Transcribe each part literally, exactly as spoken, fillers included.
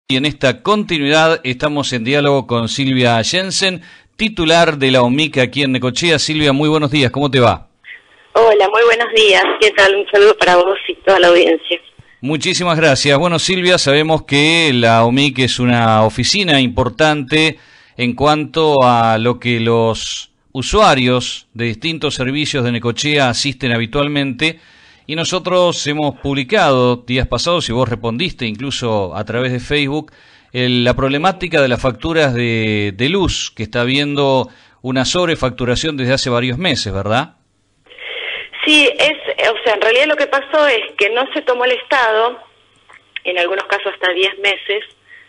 Y en esta continuidad estamos en diálogo con Silvia Jensen, titular de la O M I C aquí en Necochea. Silvia, muy buenos días, ¿cómo te va? Hola, muy buenos días. ¿Qué tal? Un saludo para vos y toda la audiencia. Muchísimas gracias. Bueno, Silvia, sabemos que la O M I C es una oficina importante en cuanto a lo que los usuarios de distintos servicios de Necochea asisten habitualmente. Y nosotros hemos publicado días pasados, y vos respondiste incluso a través de Facebook, el, la problemática de las facturas de, de luz, que está habiendo una sobrefacturación desde hace varios meses, ¿verdad? Sí, es, o sea, en realidad lo que pasó es que no se tomó el Estado, en algunos casos hasta diez meses,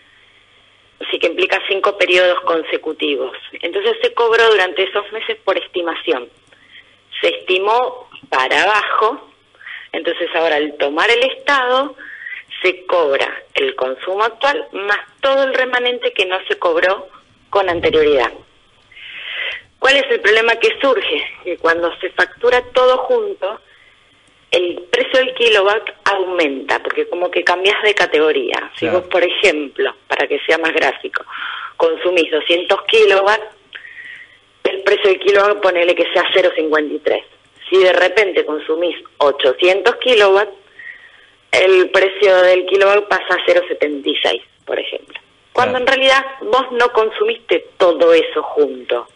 así que implica cinco periodos consecutivos. Entonces se cobró durante esos meses por estimación. Se estimó para abajo. Entonces ahora al tomar el Estado se cobra el consumo actual más todo el remanente que no se cobró con anterioridad. ¿Cuál es el problema que surge? Que cuando se factura todo junto, el precio del kilowatt aumenta, porque como que cambias de categoría. Si claro. vos, por ejemplo, para que sea más gráfico, consumís doscientos kilowatts, el precio del kilowatt ponele que sea cero coma cincuenta y tres. Si de repente consumís ochocientos kilowatts, el precio del kilowatt pasa a cero coma setenta y seis, por ejemplo. Cuando claro. en realidad vos no consumiste todo eso junto.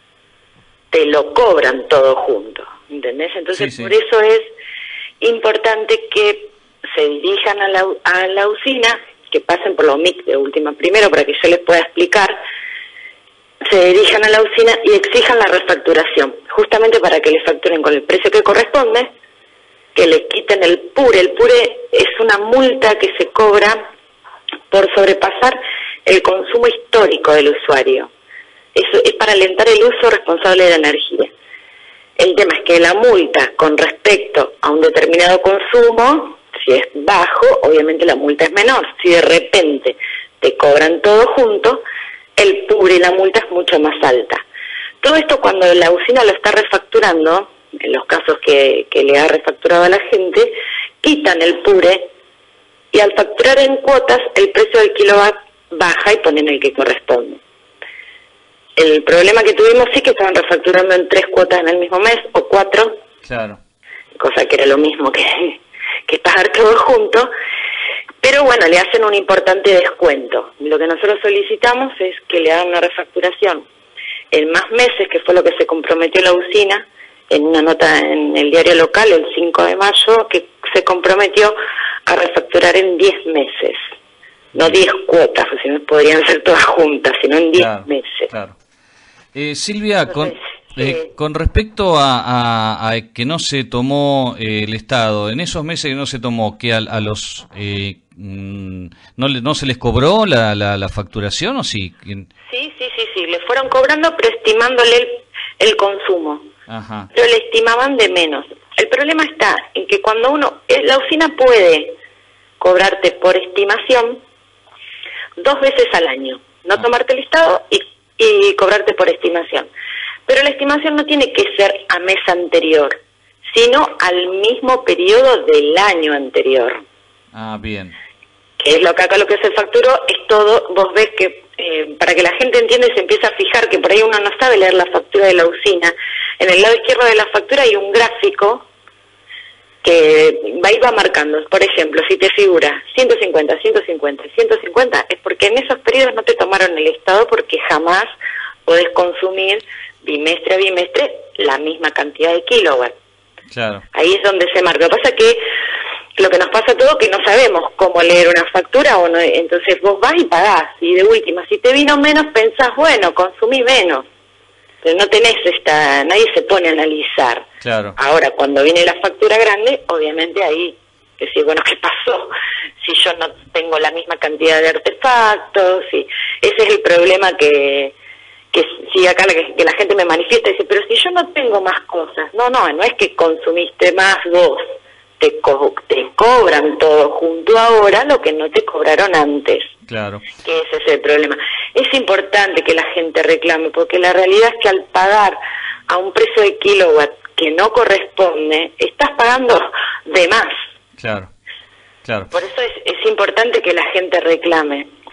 Te lo cobran todo junto, ¿entendés? Entonces sí, sí. por eso es importante que se dirijan a la, a la usina, que pasen por la O M I C de última primero para que yo les pueda explicar, se dirijan a la usina y exijan la refacturación, justamente para que les facturen con el precio que corresponde, que les quiten el PURE. El PURE es una multa que se cobra por sobrepasar el consumo histórico del usuario. Eso es para alentar el uso responsable de la energía. El tema es que la multa con respecto a un determinado consumo, si es bajo, obviamente la multa es menor. Si de repente te cobran todo junto, el PURE y la multa es mucho más alta. Todo esto cuando la usina lo está refacturando, en los casos que, que le ha refacturado a la gente, quitan el PURE y al facturar en cuotas el precio del kilowatt baja y ponen el que corresponde. El problema que tuvimos sí que estaban refacturando en tres cuotas en el mismo mes o cuatro, claro. cosa que era lo mismo que, que pagar todo junto. Pero bueno, le hacen un importante descuento. Lo que nosotros solicitamos es que le hagan una refacturación en más meses, que fue lo que se comprometió la usina, en una nota en el diario local el cinco de mayo, que se comprometió a refacturar en diez meses. No diez cuotas, si no podrían ser todas juntas, sino en diez claro, meses. Claro. Eh, Silvia, Entonces, con, eh, con respecto a, a, a que no se tomó eh, el Estado, en esos meses que no se tomó, que a, a los... Eh, ¿No, le, ¿No se les cobró la, la, la facturación o sí? Sí, sí, sí, sí, le fueron cobrando pero estimándole el, el consumo. Ajá. Pero le estimaban de menos. El problema está en que cuando uno, la usina puede cobrarte por estimación dos veces al año, no ah. tomarte el Estado y, y cobrarte por estimación. Pero la estimación no tiene que ser a mes anterior, sino al mismo periodo del año anterior. Ah, bien. Que es lo que acá lo que se facturó, es todo, vos ves que, eh, para que la gente entienda y se empieza a fijar, que por ahí uno no sabe leer la factura de la usina, en el lado izquierdo de la factura hay un gráfico que va y va marcando. Por ejemplo, si te figura ciento cincuenta, ciento cincuenta, ciento cincuenta, es porque en esos periodos no te tomaron el Estado, porque jamás podés consumir bimestre a bimestre la misma cantidad de kilowatts. Claro. Ahí es donde se marca. Lo que pasa es que lo que nos pasa a todos que no sabemos cómo leer una factura, o no, entonces vos vas y pagás, y de última, si te vino menos, pensás, bueno, consumí menos. Pero no tenés esta, nadie se pone a analizar. Claro. Ahora, cuando viene la factura grande, obviamente ahí, que sí, bueno, ¿qué pasó? Si yo no tengo la misma cantidad de artefactos, si, ese es el problema que, que si acá la, que la gente me manifiesta y dice, pero si yo no tengo más cosas. No, no, no es que consumiste más vos. Te, co te cobran todo junto ahora lo que no te cobraron antes. Claro. Que ese es el problema. Es importante que la gente reclame, porque la realidad es que al pagar a un precio de kilowatt que no corresponde, estás pagando de más. Claro, claro. Por eso es, es importante que la gente reclame.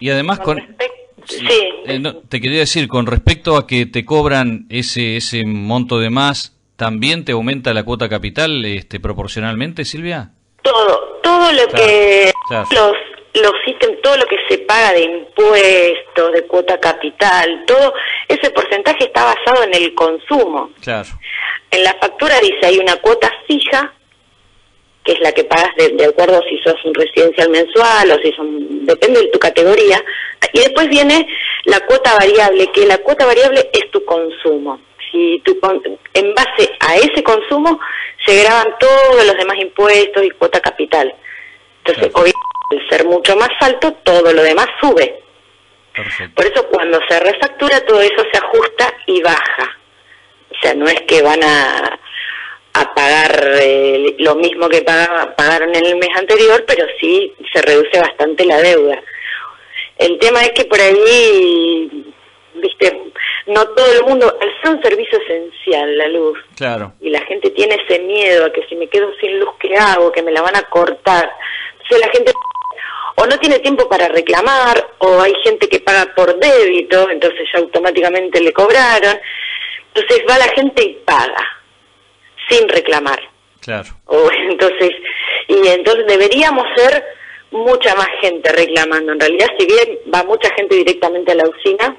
Y además con... con respecto, sí, sí. Eh, no, te quería decir, con respecto a que te cobran ese ese monto de más, ¿también te aumenta la cuota capital este, proporcionalmente, Silvia? Todo, todo lo Claro, que claro. los los sistemas, todo lo que se paga de impuestos, de cuota capital, todo ese porcentaje está basado en el consumo. Claro. En la factura dice hay una cuota fija, que es la que pagas de, de acuerdo a si sos un residencial mensual o si son, depende de tu categoría, y después viene la cuota variable, que la cuota variable es tu consumo. Si tu, en base a ese consumo se graban todos los demás impuestos y cuota capital. Entonces, Claro. obviamente, al ser mucho más alto, todo lo demás sube. Perfecto. Por eso cuando se refactura todo eso se ajusta y baja. O sea, no es que van a, a pagar eh, lo mismo que pagaba, pagaron en el mes anterior, pero sí se reduce bastante la deuda. El tema es que por ahí, viste, no todo el mundo, al ser un servicio esencial la luz, Claro. y la gente tiene ese miedo a que si me quedo sin luz, ¿qué hago? Que me la van a cortar. Entonces la gente o no tiene tiempo para reclamar, o hay gente que paga por débito, entonces ya automáticamente le cobraron. Entonces va la gente y paga, sin reclamar. Claro. O, entonces, y entonces deberíamos ser mucha más gente reclamando. En realidad, si bien va mucha gente directamente a la usina,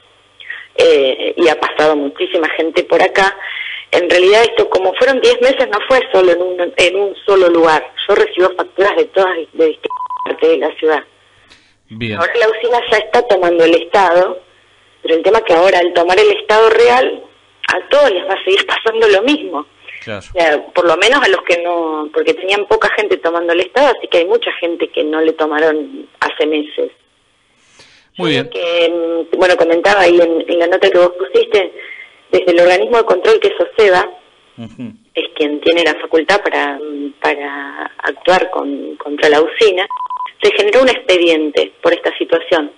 eh, y ha pasado muchísima gente por acá, en realidad esto, como fueron diez meses, no fue solo en un, en un solo lugar. Yo recibo facturas de todas, de distintas partes de la ciudad. Bien. Ahora la usina ya está tomando el Estado, pero el tema es que ahora al tomar el Estado real, a todos les va a seguir pasando lo mismo. Claro. O sea, por lo menos a los que no, porque tenían poca gente tomando el Estado, así que hay mucha gente que no le tomaron hace meses. Muy bien. Que, bueno, comentaba ahí en, en la nota que vos pusiste, desde el organismo de control que es OSEBA, Ujú. es quien tiene la facultad para, para actuar con, contra la usina, se generó un expediente por esta situación.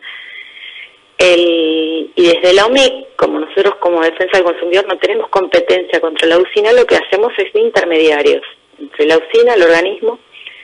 El, y desde la O M I C, como nosotros como Defensa del Consumidor no tenemos competencia contra la usina, lo que hacemos es de intermediarios entre la usina, el organismo,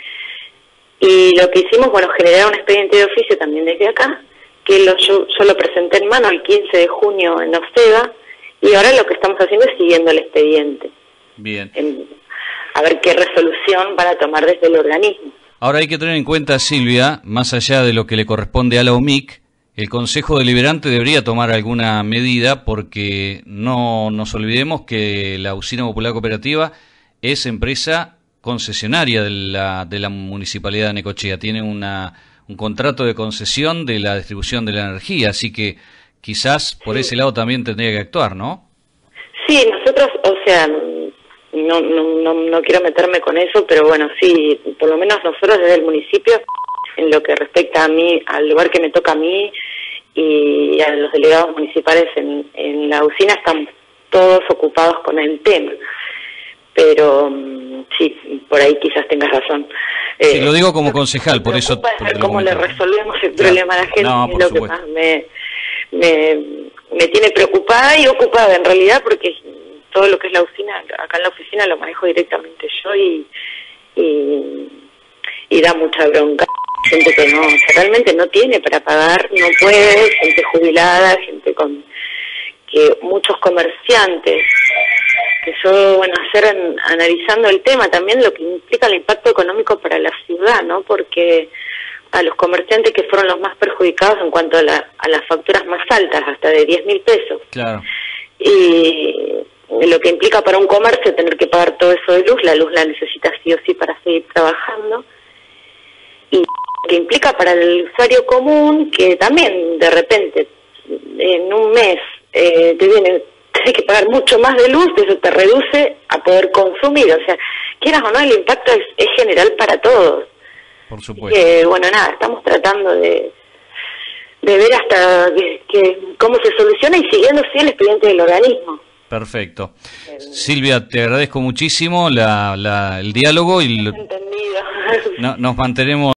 y lo que hicimos, bueno, generar un expediente de oficio también desde acá, que lo, yo, yo lo presenté en mano el quince de junio en OSEBA, y ahora lo que estamos haciendo es siguiendo el expediente, Bien. en, a ver qué resolución van a tomar desde el organismo. Ahora hay que tener en cuenta, Silvia, más allá de lo que le corresponde a la O M I C, el Consejo Deliberante debería tomar alguna medida porque no nos olvidemos que la Usina Popular Cooperativa es empresa concesionaria de la, de la Municipalidad de Necochea. Tiene una, un contrato de concesión de la distribución de la energía, así que quizás por ese lado también tendría que actuar, ¿no? Sí, nosotros, o sea, no, no, no, no quiero meterme con eso, pero bueno, sí, por lo menos nosotros desde el municipio, en lo que respecta a mí, al lugar que me toca a mí y a los delegados municipales en, en la usina, estamos todos ocupados con el tema. Pero sí, por ahí quizás tengas razón. Sí, eh, lo digo como concejal, por eso... Para porque ver lo cómo le comento. resolvemos el Claro. problema a la gente, No, es por lo que supuesto. más me, me, me tiene preocupada y ocupada en realidad, porque todo lo que es la usina, acá en la oficina lo manejo directamente yo y, y, y da mucha bronca. Gente que no, que realmente no tiene para pagar, no puede, gente jubilada, gente con que muchos comerciantes, que yo, bueno, ayer an, analizando el tema también lo que implica el impacto económico para la ciudad, ¿no? Porque a los comerciantes que fueron los más perjudicados en cuanto a, la, a las facturas más altas, hasta de diez mil pesos. Claro. Y lo que implica para un comercio tener que pagar todo eso de luz, la luz la necesita sí o sí para seguir trabajando. Y que implica para el usuario común que también de repente en un mes eh, te viene tenés que pagar mucho más de luz, eso te reduce a poder consumir, o sea, quieras o no, el impacto es, es general para todos. Por supuesto. Que, bueno, nada, estamos tratando de, de ver hasta que, que cómo se soluciona y siguiendo sí el expediente del organismo. Perfecto. Silvia, te agradezco muchísimo la, la, el diálogo y lo, Entendido. no, nos mantenemos